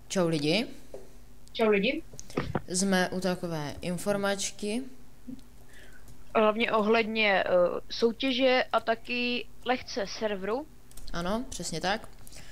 Čau lidi, Čau lidi. jsme u takové informačky. Hlavně ohledně soutěže a taky lehce serveru. Ano, přesně tak.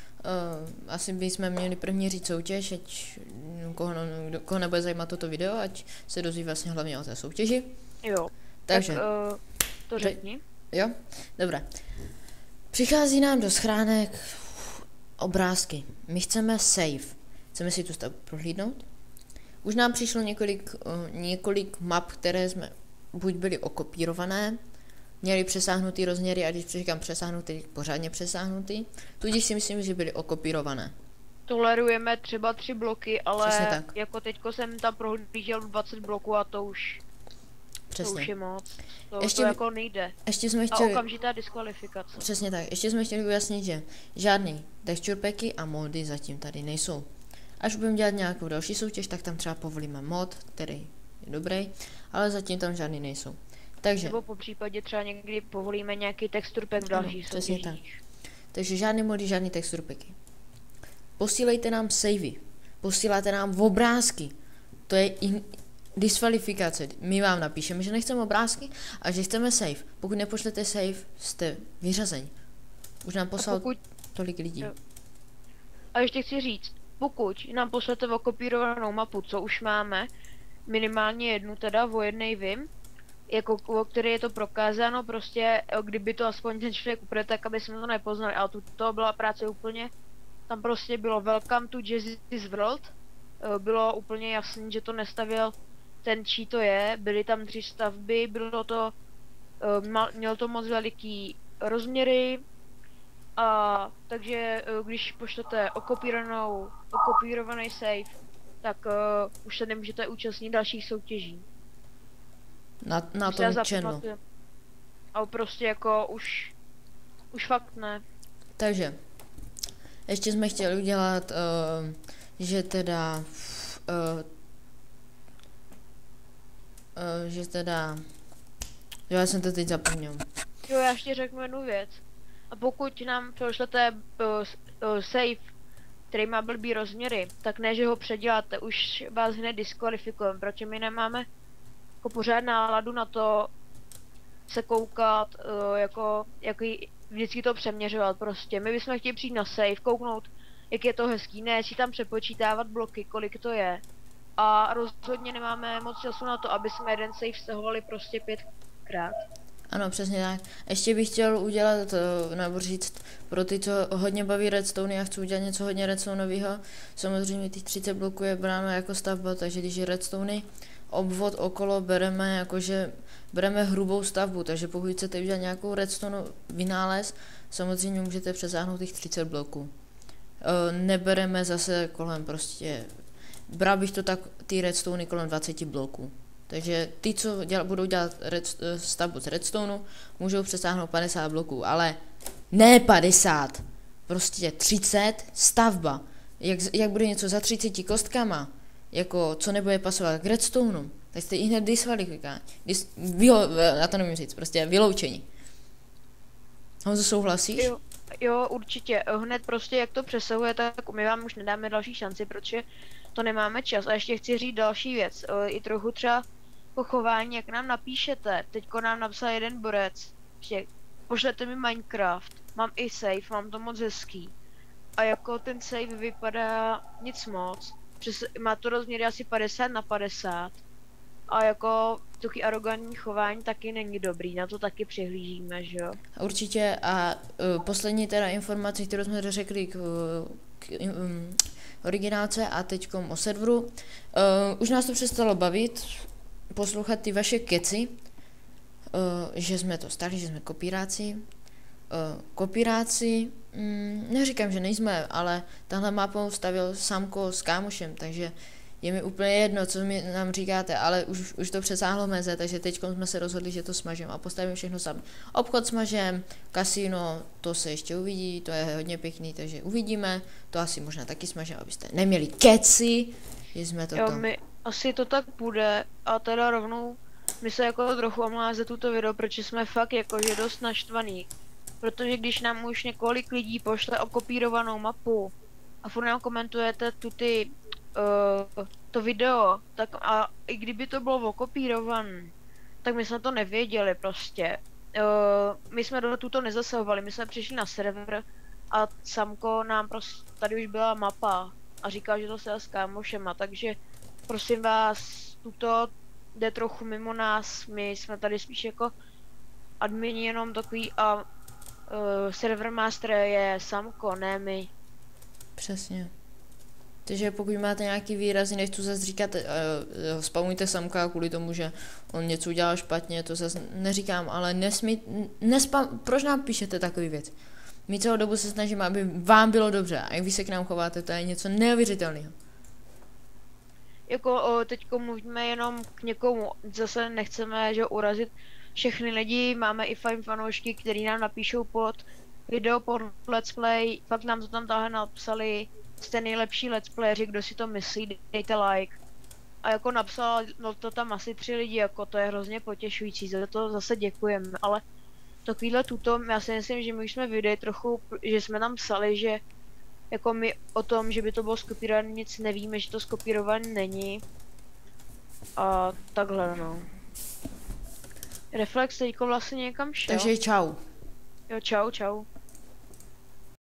Asi bychom měli první říct soutěž, ať koho nebude zajímat toto video, ať se dozví vlastně hlavně o té soutěži. Jo. Takže, tak, to řekni. jo, dobré. Přichází nám do schránek obrázky. My chceme save. Chceme si tu stavbu prohlídnout. Už nám přišlo několik map, které jsme buď byly okopírované, měli přesáhnutý rozměry, a když říkám přesáhnutý, pořádně přesáhnutý, tudíž si myslím, že byly okopírované. Tolerujeme třeba 3 bloky, Přesně ale tak. jako teďko jsem tam prohlížel 20 bloků a to už Přesně. je moc. To Ještě jako nejde. Ještě jsme A chtěli, okamžitá diskvalifikace. přesně tak, ještě jsme chtěli ujasnit, že žádný texture packy a mody zatím tady nejsou. Až budeme dělat nějakou další soutěž, tak tam třeba povolíme mod, který je dobrý, ale zatím tam žádný nejsou. Takže, Nebo po případě třeba někdy povolíme nějaký texture pack v dalších přesně soutěžích. takže žádný mody, žádný texture packy. Posílejte nám savey, posíláte nám obrázky, to je diskvalifikace. My vám napíšeme, že nechceme obrázky a že chceme save. Pokud nepošlete save, jste vyřazeni. Už nám poslal tolik lidí. Jo. A ještě chci říct, pokud nám pošlete okopírovanou mapu, co už máme, minimálně jednu teda, o jednej vím, jako o které je to prokázáno, prostě kdyby to aspoň ten člověk úplně tak, aby jsme to nepoznali, ale to byla práce úplně, tam prostě bylo welcome to Jazzy's World, bylo úplně jasný, že to nestavil ten, čí to je, byly tam 3 stavby, bylo to, mělo to moc veliký rozměry, a takže když pošlete okopírovaný save, tak už se nemůžete účastnit dalších soutěží. Na tom channelu. A prostě jako už fakt ne. Takže, ještě jsme chtěli udělat, že teda, já jsem to teď zapomněl. Jo, já ještě řeknu jednu věc. A pokud nám pošlete save, který má blbý rozměry, tak ne, že ho předěláte, už vás hned diskvalifikujeme, protože my nemáme jako pořád náladu na to se koukat, jako vždycky to přeměřovat prostě. My bychom chtěli přijít na save, kouknout, jak je to hezký, ne si tam přepočítávat bloky, kolik to je. A rozhodně nemáme moc času na to, aby jsme jeden save stahovali prostě 5krát. Ano, přesně tak. Ještě bych chtěl udělat, nebo říct, pro ty, co hodně baví redstone, a chci udělat něco hodně redstoneového. Samozřejmě těch 30 bloků je bráno jako stavba, takže když je redstone, obvod okolo bereme hrubou stavbu, takže pokud chcete udělat nějakou redstone vynález, samozřejmě můžete přesáhnout těch 30 bloků. Nebereme zase kolem prostě, bral bych to tak, ty redstone kolem 20 bloků. Takže ty, co budou dělat stavbu z redstone, můžou přesáhnout 50 bloků, ale ne 50, prostě 30 stavba. Jak bude něco za 30 kostkama, jako co nebude pasovat k redstone, tak jste i hned diskvalifikální. Já to nevím říct, prostě vyloučení. Honzo, souhlasíš? Jo, určitě. Hned prostě jak to přesahuje, tak my vám už nedáme další šanci, protože to nemáme čas. A ještě chci říct další věc, i trochu třeba pochování, jak nám napíšete. Teďko nám napsal jeden borec, že pošlete mi Minecraft, mám i save, mám to moc hezký. A jako ten save vypadá nic moc, má to rozměry asi 50x50. A jako taky arrogantní chování taky není dobrý, na to taky přihlížíme, že jo? Určitě. A poslední teda informace, kterou jsme řekli k originálce a teďkom o serveru. Už nás to přestalo bavit, poslouchat ty vaše keci, že jsme to stali, že jsme kopíráci, neříkám, že nejsme, ale tahle mapu stavil Samko s kámošem, takže je mi úplně jedno, co nám říkáte, ale už to přesáhlo meze, takže teď jsme se rozhodli, že to smažem a postavíme všechno sami. Obchod smažem, kasino, to se ještě uvidí, to je hodně pěkný, takže uvidíme, to asi možná taky smažem, abyste neměli keci, že jsme to jo, asi to tak bude a teda rovnou my se jako trochu omlouváme za tuto video, protože jsme fakt jakože dost naštvaný. Protože když nám už několik lidí pošle okopírovanou mapu a furt nám komentujete to video, tak a i kdyby to bylo okopírované, tak my jsme to nevěděli prostě. My jsme do tuto nezasahovali, my jsme přišli na server a Samko nám prostě, tady už byla mapa a říkal, že to se s kámošema, takže prosím vás, tuto jde trochu mimo nás, my jsme tady spíš jako admini jenom takový a server master je Samko, ne my. Přesně. Takže pokud máte nějaký výrazy, nechci zase říkat, spamujte Samka kvůli tomu, že on něco udělal špatně, to zase neříkám, ale proč nám píšete takový věc? My celou dobu se snažíme, aby vám bylo dobře a jak vy se k nám chováte, to je něco neuvěřitelného. Jako teďko mluvíme jenom k někomu, zase nechceme, že urazit všechny lidi, máme i fajn fanoušky, který nám napíšou pod video, pod let's play, fakt nám to tam tahle napsali, jste nejlepší let's playeři, kdo si to myslí, dejte like. A jako napsal, no to tam asi 3 lidi, jako to je hrozně potěšující, za to zase děkujeme, ale takovýhle tuto, já si myslím, že my už jsme viděli trochu, že jsme tam psali, že jako my o tom, že by to bylo skopírované, nic nevíme, že to skopírované není. A takhle no. Reflex teďko vlastně někam šel. Takže čau. Jo, čau, čau.